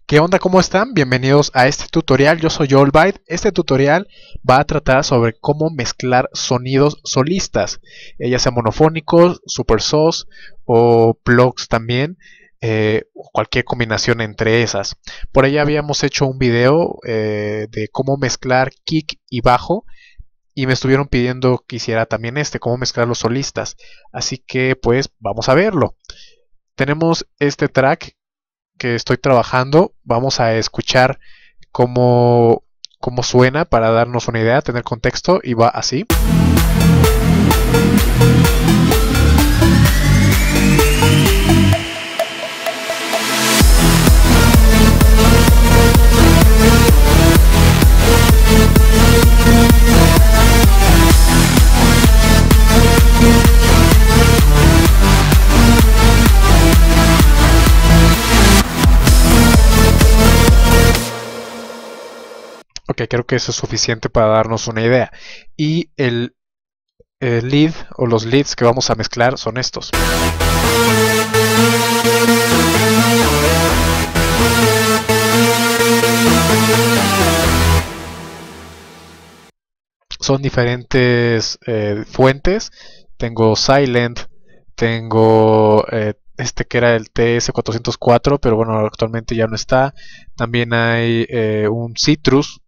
¿Qué onda? ¿Cómo están? Bienvenidos a este tutorial. Yo soy Allbyte. Este tutorial va a tratar sobre cómo mezclar sonidos solistas, ya sean monofónicos, super sus o plugs también, o cualquier combinación entre esas. Por ahí habíamos hecho un video de cómo mezclar kick y bajo y me estuvieron pidiendo que hiciera también cómo mezclar los solistas. Así que pues vamos a verlo. Tenemos este track que estoy trabajando. Vamos a escuchar cómo suena para darnos una idea, tener contexto, y va así. Ok, creo que eso es suficiente para darnos una idea. Y el lead o los leads que vamos a mezclar son estos. Son diferentes fuentes. Tengo Silent, tengo este que era el TS404, pero bueno, actualmente ya no está. También hay un Citrus.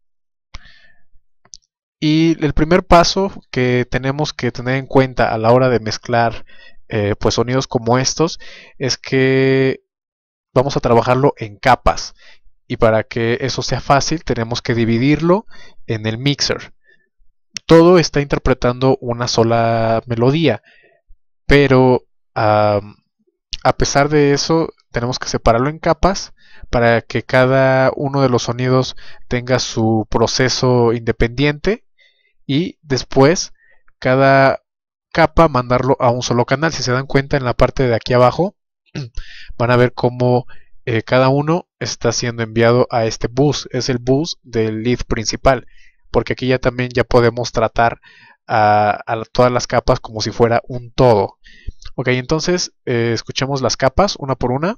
Y el primer paso que tenemos que tener en cuenta a la hora de mezclar pues sonidos como estos es que vamos a trabajarlo en capas, y para que eso sea fácil tenemos que dividirlo en el mixer. Todo está interpretando una sola melodía, pero a pesar de eso tenemos que separarlo en capas para que cada uno de los sonidos tenga su proceso independiente, y después cada capa mandarlo a un solo canal. Si se dan cuenta, en la parte de aquí abajo van a ver cómo cada uno está siendo enviado a este bus. Es el bus del lead principal, porque aquí ya también ya podemos tratar a todas las capas como si fuera un todo. Ok, entonces escuchemos las capas una por una.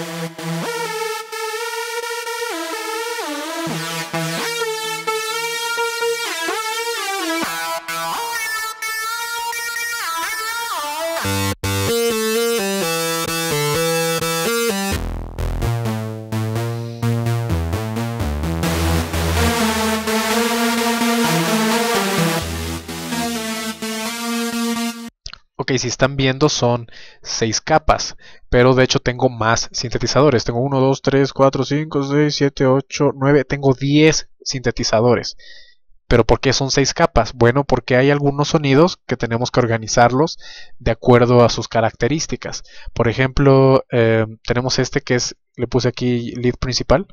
Ok, si están viendo son 6 capas, pero de hecho tengo más sintetizadores. Tengo 1, 2, 3, 4, 5, 6, 7, 8, 9, tengo 10 sintetizadores. ¿Pero por qué son 6 capas? Bueno, porque hay algunos sonidos que tenemos que organizarlos de acuerdo a sus características. Por ejemplo, tenemos este que es, le puse aquí lead principal,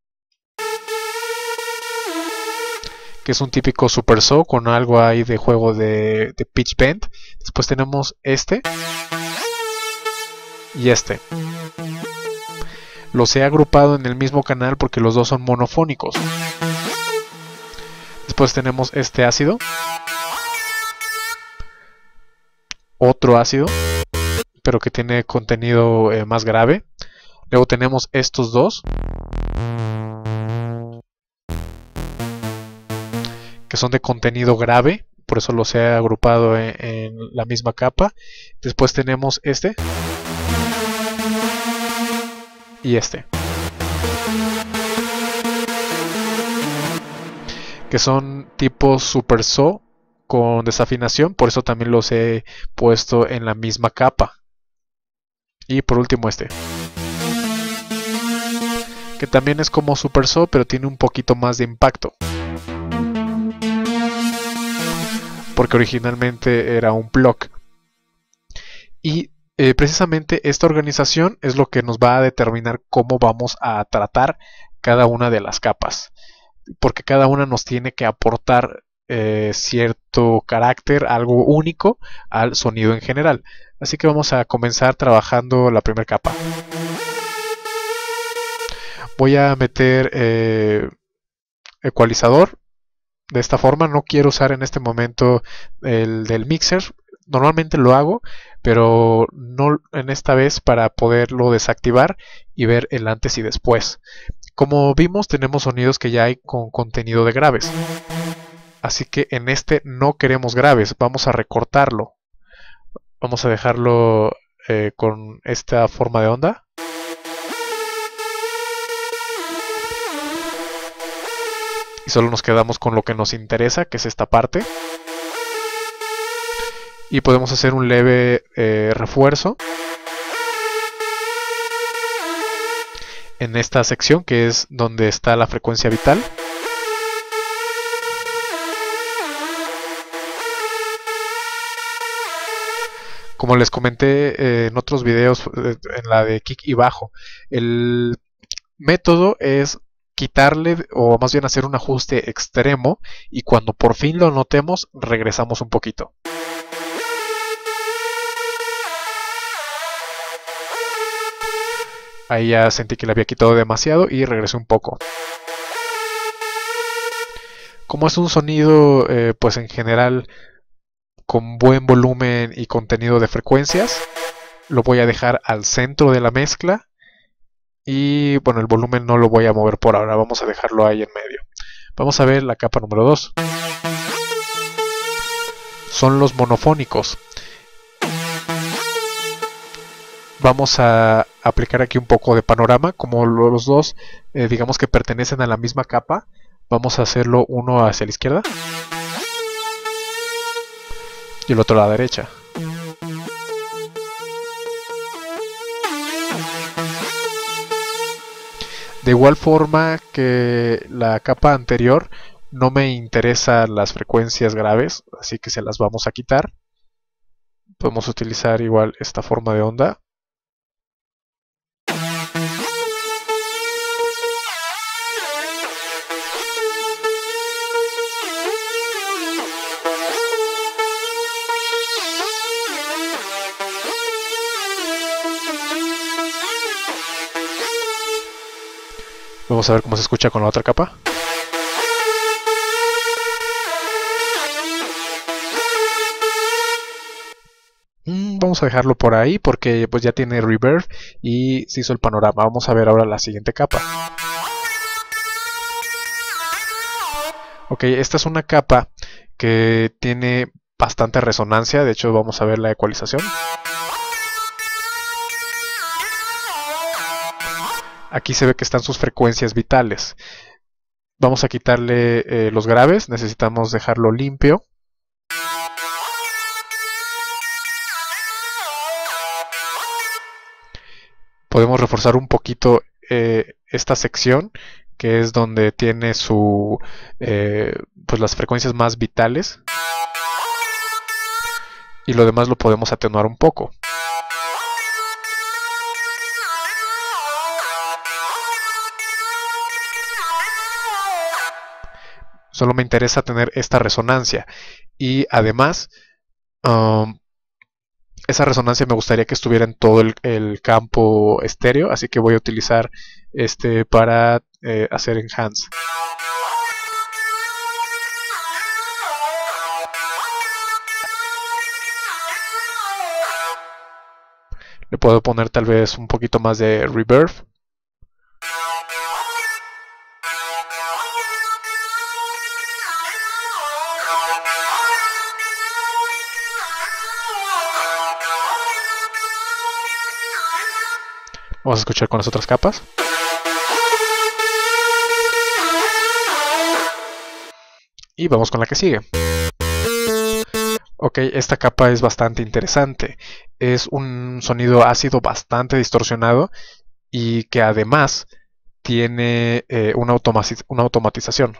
que es un típico super saw con algo ahí de juego de pitch bend. Después tenemos este y este. Los he agrupado en el mismo canal porque los dos son monofónicos. Después tenemos este ácido, otro ácido, pero que tiene contenido más grave. Luego tenemos estos dos, que son de contenido grave, por eso los he agrupado en la misma capa. Después tenemos este y este, que son tipo super saw con desafinación, por eso también los he puesto en la misma capa. Y por último este, que también es como super saw, pero tiene un poquito más de impacto, porque originalmente era un plug. Y precisamente esta organización es lo que nos va a determinar cómo vamos a tratar cada una de las capas, porque cada una nos tiene que aportar cierto carácter, algo único al sonido en general. Así que vamos a comenzar trabajando la primera capa. Voy a meter ecualizador. De esta forma no quiero usar en este momento el del mixer. Normalmente lo hago, pero no en esta vez, para poderlo desactivar y ver el antes y después. Como vimos, tenemos sonidos que ya hay con contenido de graves. Así que en este no queremos graves, vamos a recortarlo. Vamos a dejarlo con esta forma de onda. Y solo nos quedamos con lo que nos interesa, que es esta parte. Y podemos hacer un leve refuerzo en esta sección, que es donde está la frecuencia vital. Como les comenté en otros videos, en la de kick y bajo, el método es quitarle, o más bien hacer un ajuste extremo, y cuando por fin lo notemos, regresamos un poquito. Ahí ya sentí que le había quitado demasiado y regresé un poco. Como es un sonido, pues en general, con buen volumen y contenido de frecuencias, lo voy a dejar al centro de la mezcla. Y bueno, el volumen no lo voy a mover por ahora, vamos a dejarlo ahí en medio. Vamos a ver la capa número 2. Son los monofónicos. Vamos a aplicar aquí un poco de panorama. Como los dos digamos que pertenecen a la misma capa, vamos a hacerlo uno hacia la izquierda y el otro a la derecha. De igual forma que la capa anterior, no me interesan las frecuencias graves, así que se las vamos a quitar. Podemos utilizar igual esta forma de onda. Vamos a ver cómo se escucha con la otra capa. Vamos a dejarlo por ahí porque pues ya tiene reverb y se hizo el panorama. Vamos a ver ahora la siguiente capa. Ok, esta es una capa que tiene bastante resonancia. De hecho, vamos a ver la ecualización. Aquí se ve que están sus frecuencias vitales. Vamos a quitarle los graves. Necesitamos dejarlo limpio. Podemos reforzar un poquito esta sección, que es donde tiene su pues las frecuencias más vitales, y lo demás lo podemos atenuar un poco. Solo me interesa tener esta resonancia, y además esa resonancia me gustaría que estuviera en todo el campo estéreo, así que voy a utilizar este para hacer enhance. Le puedo poner tal vez un poquito más de reverb. Vamos a escuchar con las otras capas. Y vamos con la que sigue. Ok, esta capa es bastante interesante. Es un sonido ácido bastante distorsionado y que además tiene una automatización.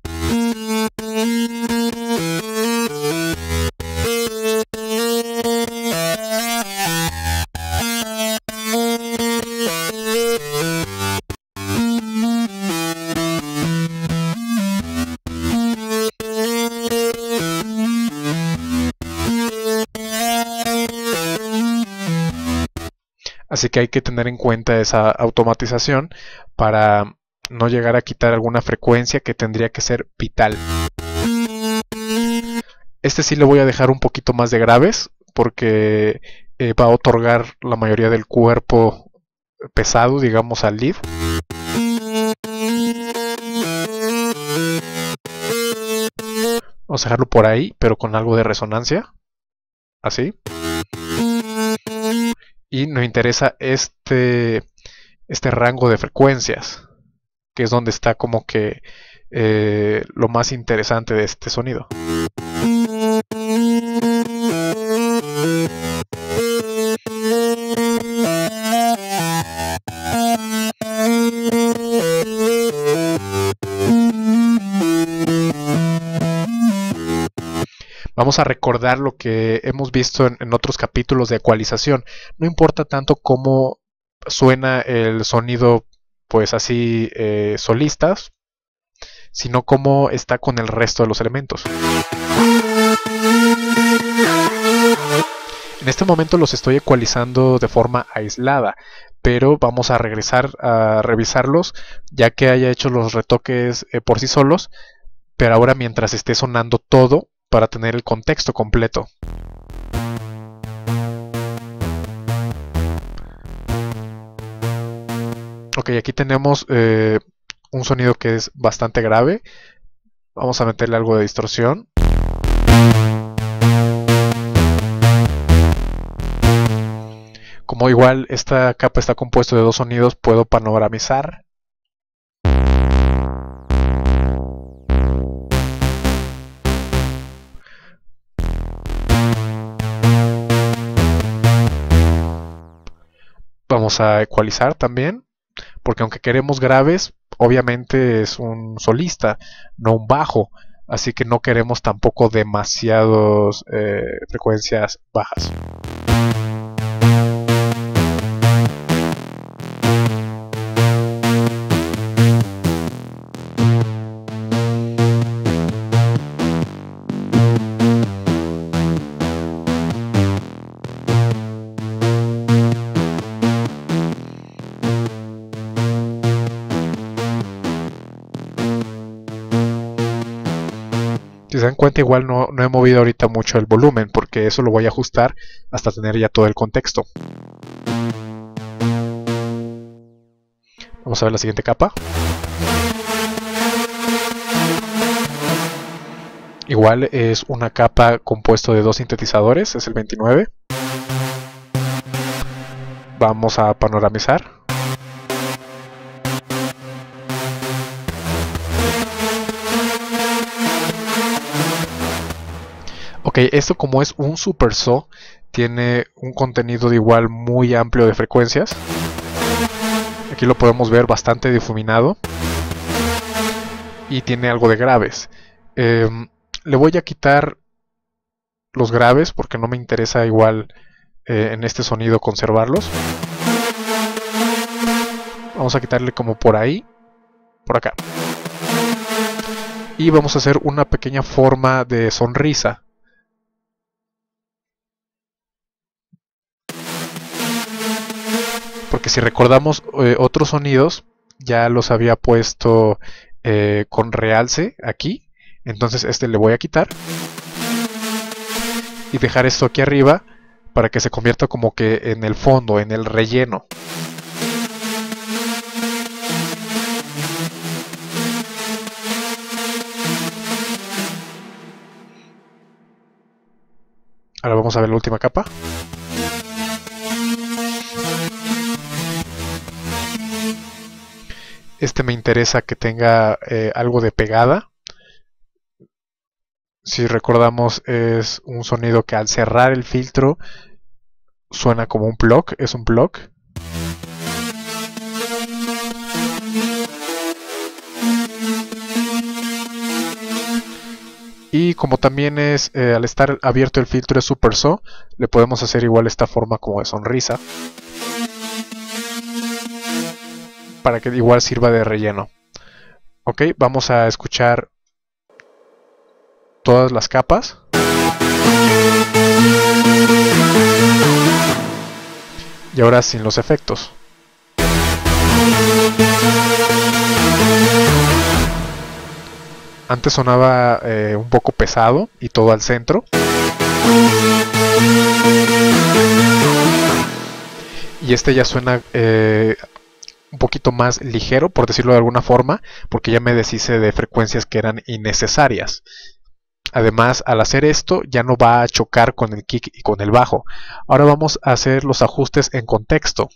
Así que hay que tener en cuenta esa automatización para no llegar a quitar alguna frecuencia que tendría que ser vital. Este sí le voy a dejar un poquito más de graves porque va a otorgar la mayoría del cuerpo pesado, digamos, al lead. Vamos a dejarlo por ahí, pero con algo de resonancia. Así. Y nos interesa este rango de frecuencias, que es donde está como que lo más interesante de este sonido. Vamos a recordar lo que hemos visto en otros capítulos de ecualización. No importa tanto cómo suena el sonido, pues así solistas, sino cómo está con el resto de los elementos. En este momento los estoy ecualizando de forma aislada, pero vamos a regresar a revisarlos ya que haya hecho los retoques por sí solos, pero ahora mientras esté sonando todo para tener el contexto completo. Ok, aquí tenemos un sonido que es bastante grave. Vamos a meterle algo de distorsión. Como igual esta capa está compuesta de dos sonidos, puedo panoramizar. Vamos a ecualizar también, porque aunque queremos graves, obviamente es un solista, no un bajo, así que no queremos tampoco demasiadas frecuencias bajas. Si se dan cuenta, igual no he movido ahorita mucho el volumen, porque eso lo voy a ajustar hasta tener ya todo el contexto. Vamos a ver la siguiente capa. Igual es una capa compuesta de dos sintetizadores, es el 29. Vamos a panoramizar. Ok, esto como es un Super Saw, tiene un contenido de igual muy amplio de frecuencias. Aquí lo podemos ver bastante difuminado. Y tiene algo de graves. Le voy a quitar los graves porque no me interesa igual en este sonido conservarlos. Vamos a quitarle como por ahí, por acá. Y vamos a hacer una pequeña forma de sonrisa. Porque si recordamos otros sonidos, ya los había puesto con realce aquí. Entonces este le voy a quitar. Y dejar esto aquí arriba para que se convierta como que en el fondo, en el relleno. Ahora vamos a ver la última capa. Este me interesa que tenga algo de pegada. Si recordamos, es un sonido que al cerrar el filtro suena como un plug, es un plug. Y como también es, al estar abierto el filtro es Super Saw, le podemos hacer igual esta forma como de sonrisa. Para que igual sirva de relleno. Ok, vamos a escuchar todas las capas. Y ahora sin los efectos. Antes sonaba un poco pesado y todo al centro. Y este ya suena un poquito más ligero, por decirlo de alguna forma, porque ya me deshice de frecuencias que eran innecesarias. Además, al hacer esto ya no va a chocar con el kick y con el bajo. Ahora vamos a hacer los ajustes en contexto.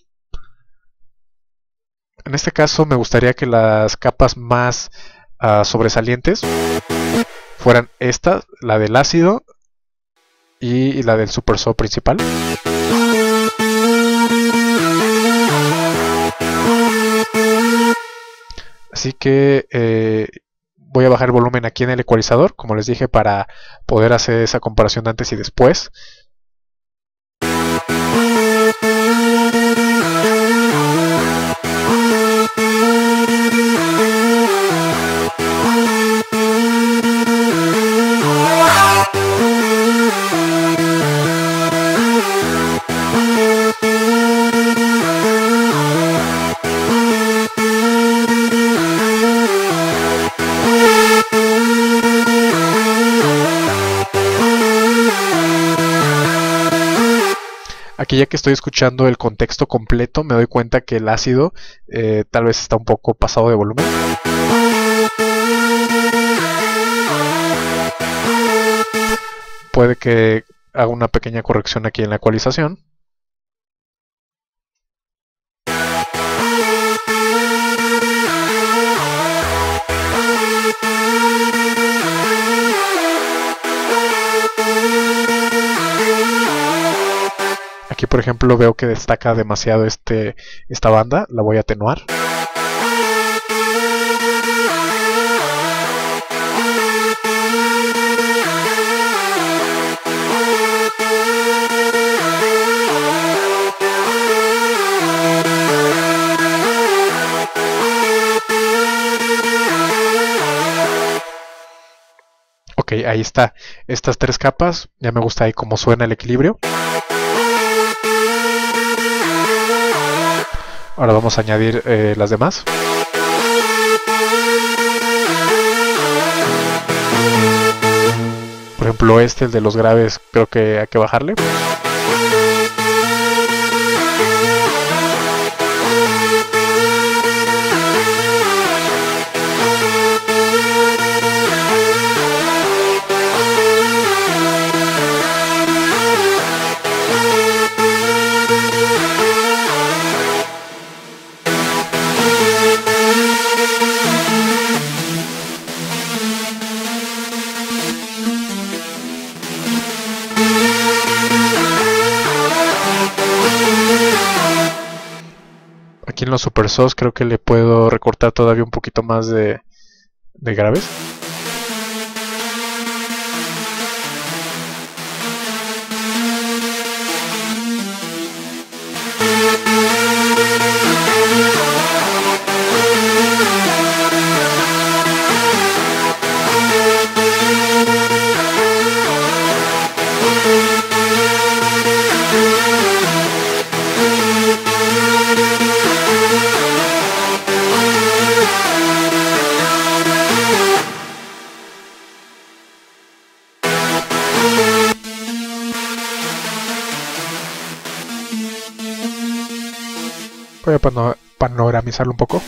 En este caso me gustaría que las capas más sobresalientes fueran esta, la del ácido y la del Super Saw principal. Así que voy a bajar el volumen aquí en el ecualizador, como les dije, para poder hacer esa comparación de antes y después. Aquí ya que estoy escuchando el contexto completo, me doy cuenta que el ácido tal vez está un poco pasado de volumen. Puede que haga una pequeña corrección aquí en la ecualización. Aquí, por ejemplo, veo que destaca demasiado esta banda. La voy a atenuar. Ok, ahí está. Estas tres capas. Ya me gusta ahí cómo suena el equilibrio. Ahora vamos a añadir las demás. Por ejemplo, el de los graves, creo que hay que bajarle. Aquí en los Super Saws creo que le puedo recortar todavía un poquito más de graves. Voy a panoramizarlo un poco.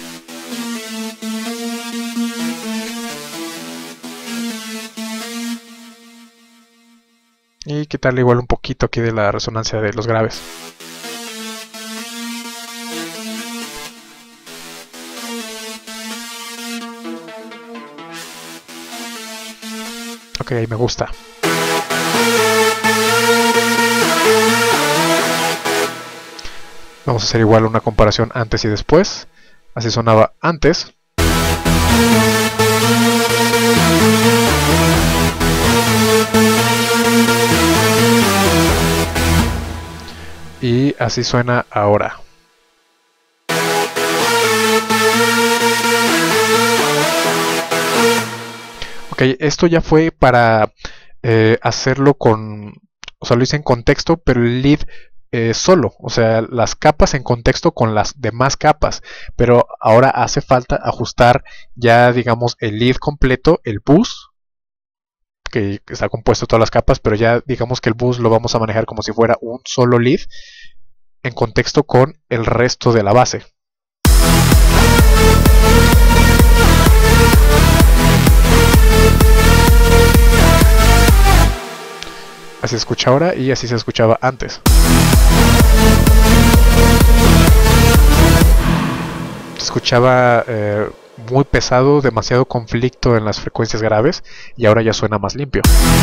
Y quitarle igual un poquito aquí de la resonancia de los graves. Ok, me gusta. Vamos a hacer igual una comparación antes y después. Así sonaba antes. Y así suena ahora. Ok, esto ya fue para hacerlo con... O sea, lo hice en contexto, pero el lead solo. O sea, las capas en contexto con las demás capas. Pero ahora hace falta ajustar ya, digamos, el lead completo, el bus, que está compuesto de todas las capas, pero ya digamos que el bus lo vamos a manejar como si fuera un solo lead en contexto con el resto de la base. Así se escucha ahora y así se escuchaba antes. Se escuchaba muy pesado, demasiado conflicto en las frecuencias graves, y ahora ya suena más limpio.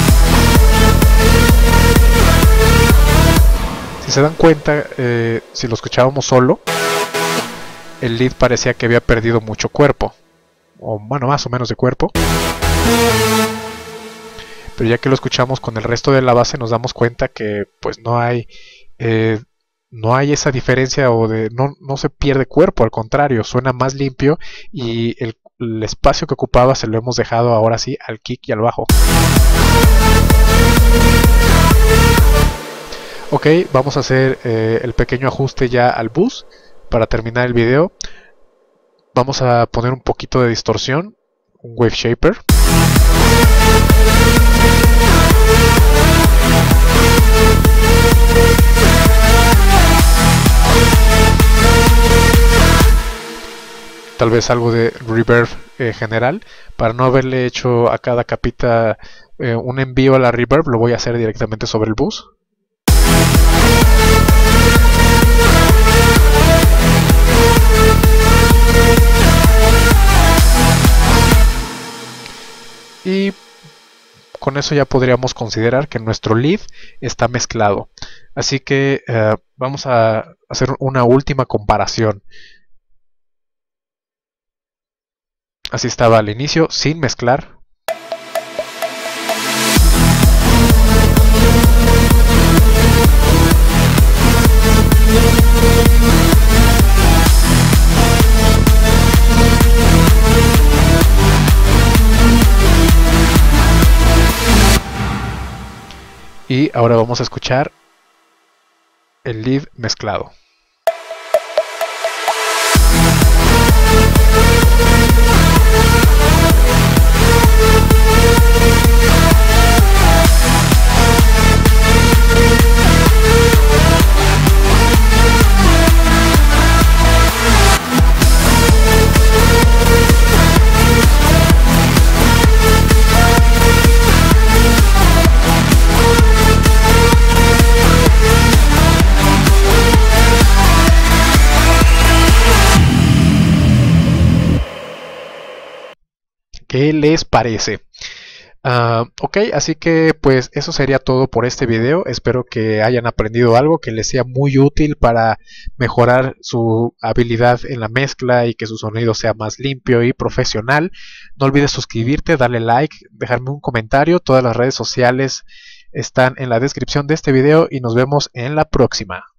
Si se dan cuenta, si lo escuchábamos solo, el lead parecía que había perdido mucho cuerpo, o bueno, más o menos de cuerpo. Pero ya que lo escuchamos con el resto de la base, nos damos cuenta que pues no hay esa diferencia, o no se pierde cuerpo, al contrario, suena más limpio, y el espacio que ocupaba se lo hemos dejado ahora sí al kick y al bajo. Ok, vamos a hacer el pequeño ajuste ya al bus para terminar el video. Vamos a poner un poquito de distorsión, un wave shaper. Tal vez algo de reverb general. Para no haberle hecho a cada capita un envío a la reverb, lo voy a hacer directamente sobre el bus. Y con eso ya podríamos considerar que nuestro lead está mezclado. Así que vamos a hacer una última comparación. Así estaba al inicio, sin mezclar. Y ahora vamos a escuchar el lead mezclado. ¿Qué les parece? Ok, así que pues eso sería todo por este video. Espero que hayan aprendido algo que les sea muy útil para mejorar su habilidad en la mezcla y que su sonido sea más limpio y profesional. No olvides suscribirte, darle like, dejarme un comentario. Todas las redes sociales están en la descripción de este video y nos vemos en la próxima.